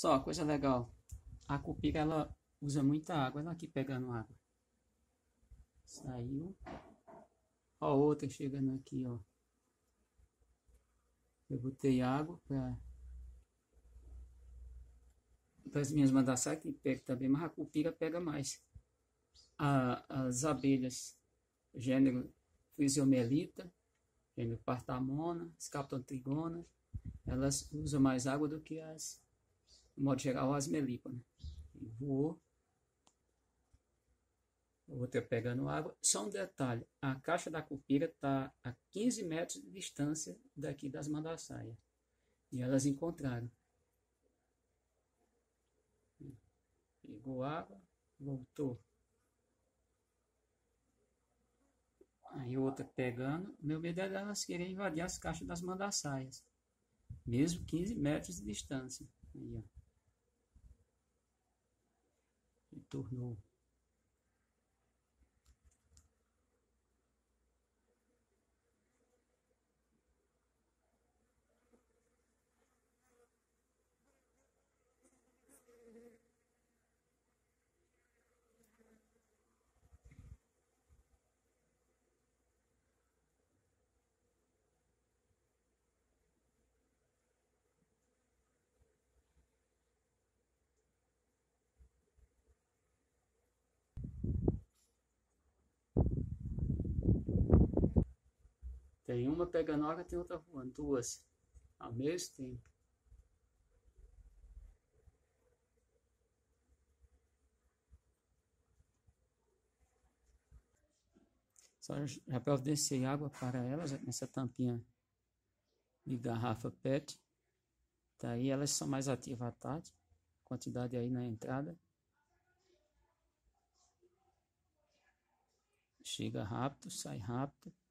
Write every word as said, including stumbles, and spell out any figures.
Só, coisa legal. A cupira, ela usa muita água. Ela aqui pegando água. Saiu. Ó, outra chegando aqui, ó. Eu botei água para as minhas mandaçá que pega também, mas a cupira pega mais. A, as abelhas, gênero Physiomelita, gênero Partamona, Scaptotrigona, elas usam mais água do que as, de modo geral, as melíponas. E voou. Outra pegando água. Só um detalhe, a caixa da cupira está a quinze metros de distância daqui das mandaçaias. E elas encontraram. Pegou água, voltou. Aí outra pegando. Meu medo é elas querem invadir as caixas das mandaçaias. Mesmo quinze metros de distância. Aí, ó. Retornou. Tem uma pegando água, tem outra voando. Duas ao mesmo tempo. Só já providenciei água para elas nessa tampinha de garrafa P E T. Daí elas são mais ativas à tarde. Quantidade aí na entrada. Chega rápido, sai rápido.